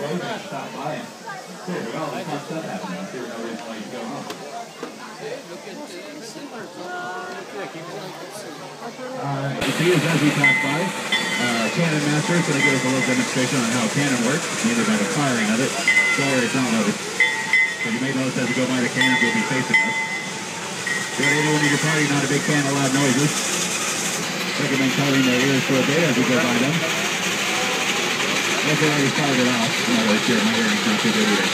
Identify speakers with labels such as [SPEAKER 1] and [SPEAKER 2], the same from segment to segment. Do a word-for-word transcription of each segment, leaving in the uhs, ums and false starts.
[SPEAKER 1] we're going to stop by and see if all the fun stuff happening. See no reason why you go home. Alright, you see, as we pass by, uh, Cannon Master is going to give us a little demonstration on how a cannon works, either by the firing of it or it's not loaded. So you may notice as we go by the cannons, we'll be facing us. If you're anyone in your party not a big fan of loud noises, recommend covering their ears for a bit as we go by them. Once they already started off, I'm not really sure my hearing's not too good either.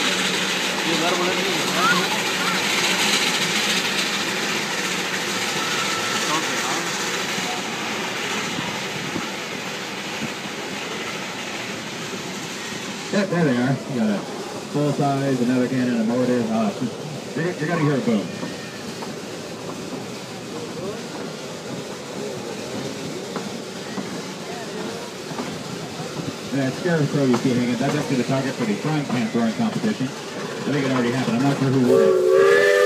[SPEAKER 1] Yep, there they are. You got a full size, another cannon, a motor. Uh, you're, you're going to hear a boom. That scarecrow you see hanging, that's actually the target for the frying pan throwing competition. I think it already happened. I'm not sure who won it.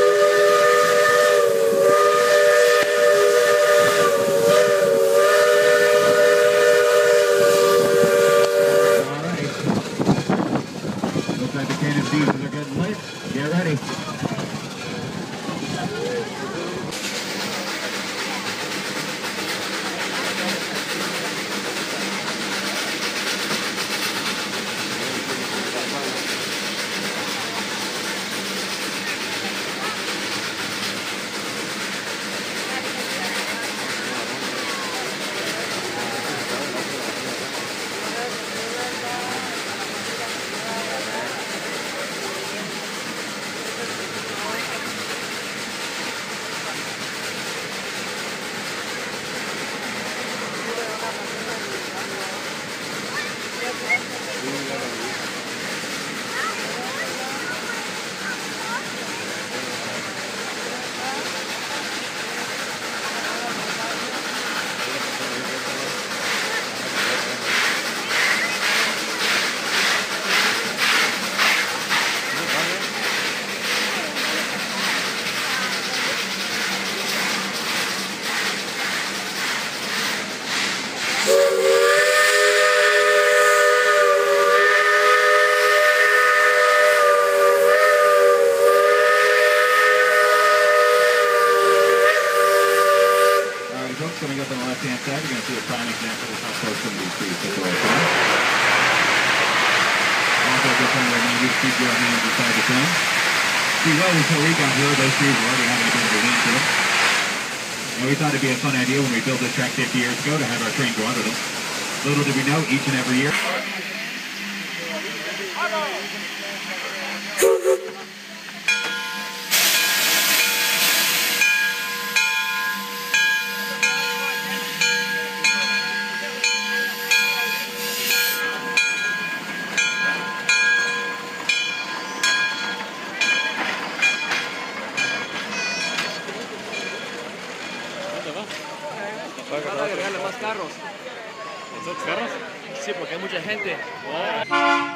[SPEAKER 1] We thought it'd be a fun idea when we built this track fifty years ago to have our train go under them. Little did we know, each and every year.
[SPEAKER 2] Van a agregarle más carros. ¿Esos carros? Sí, porque hay mucha gente. Oh.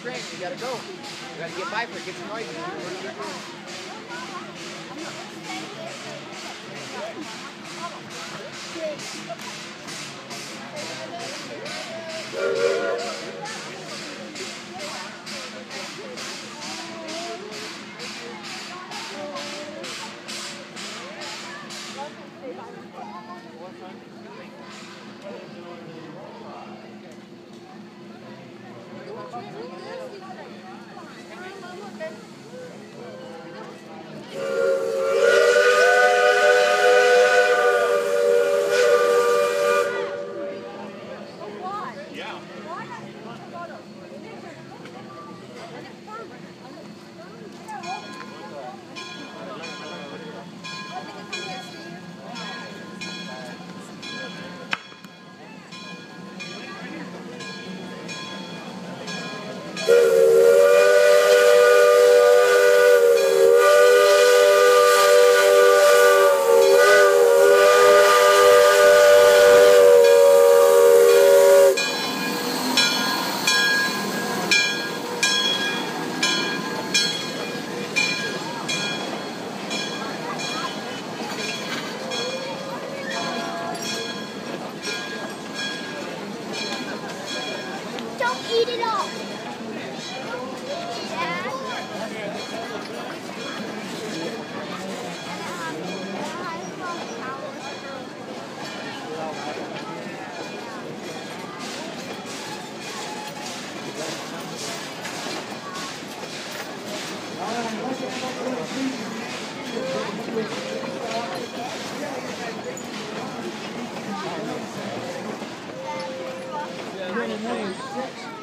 [SPEAKER 3] train. You gotta go. You gotta get by for it. Get some noise.
[SPEAKER 4] Eat it all.
[SPEAKER 5] Six.